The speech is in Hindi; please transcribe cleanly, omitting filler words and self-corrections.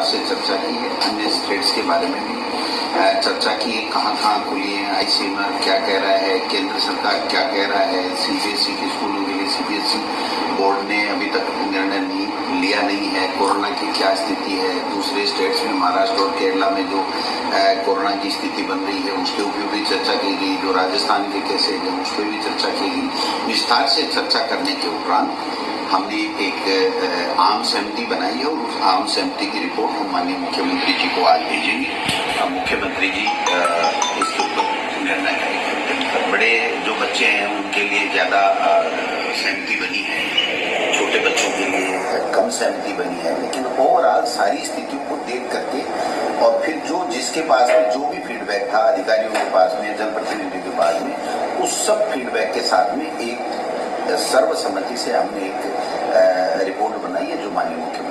विस्तार से चर्चा की है। अन्य स्टेट्स के बारे में भी चर्चा की है, कहाँ खुली है, आईसीएमआर क्या कह रहा है, केंद्र सरकार क्या कह रहा है, सीबीएसई के स्कूलों के लिए सीबीएसई बोर्ड ने अभी तक निर्णय लिया नहीं है, कोरोना की क्या स्थिति है, दूसरे स्टेट्स में महाराष्ट्र और केरला में जो कोरोना की स्थिति बन रही है उसके ऊपर भी चर्चा की गई, जो राजस्थान के केसेज हैं उस पर भी चर्चा की गई। विस्तार से चर्चा करने के उपरांत हमने एक आम सहमति बनाई है और उस आम सहमति की रिपोर्ट हम माननीय मुख्यमंत्री जी को आज भेजेंगे। मुख्यमंत्री जी इसके ऊपर निर्णय करेंगे। बड़े जो बच्चे हैं उनके लिए ज़्यादा सहमति बनी है, छोटे बच्चों के लिए कम सहमति बनी है, लेकिन ओवरऑल सारी स्थितियों को देख करके और फिर जो जिसके पास में जो भी फीडबैक था अधिकारियों के पास में, जनप्रतिनिधियों के पास में, उस सब फीडबैक के साथ में एक सर्वसम्मति से हमने एक रिपोर्ट बनाई है जो माननीय मुख्यमंत्री